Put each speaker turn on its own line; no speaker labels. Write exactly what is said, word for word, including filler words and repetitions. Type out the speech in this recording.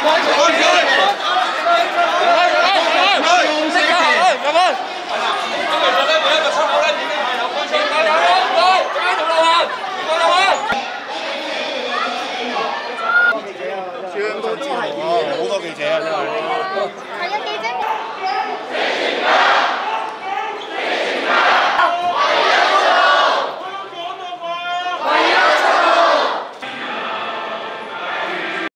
好多記者啊，真係。係啊，記者。